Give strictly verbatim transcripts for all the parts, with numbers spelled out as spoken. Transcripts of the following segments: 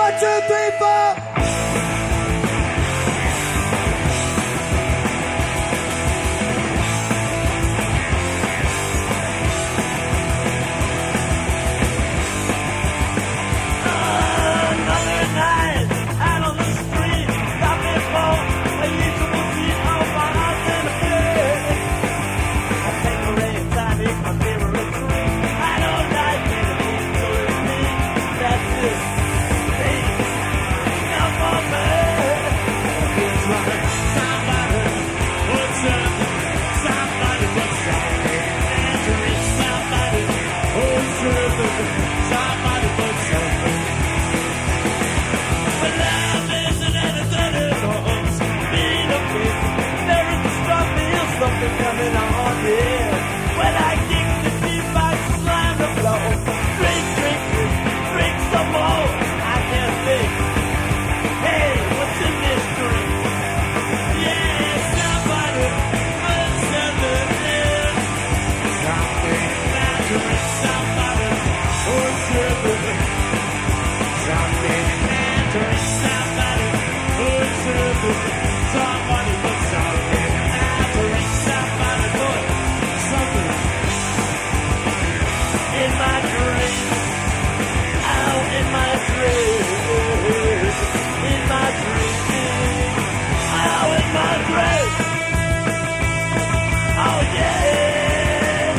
One, two, three, four. Coming on, yeah. When I kick the deep, I slam the floor. Drink, drink, drink, drink some more. I can't think. Hey, what's in this drink? Yeah, somebody put something in. Something that drink, somebody put something in. Something that drink, somebody put something in. Somebody put something in. In my dreams, out in my dreams, in my dreams, out in my dreams. Oh yeah.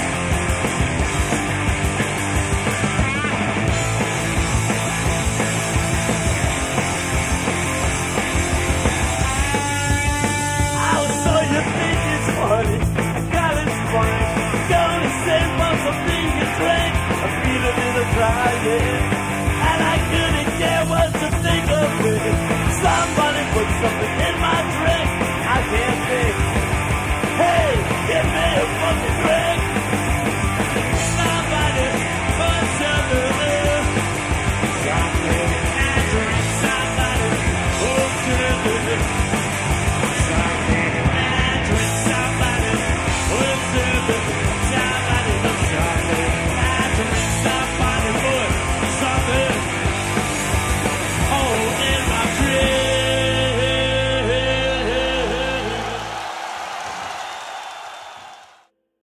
Oh, so you think it's funny? College fun, gonna save for something. I'm feeling in a crying, and I couldn't care what to think of it. Somebody put something in my drink.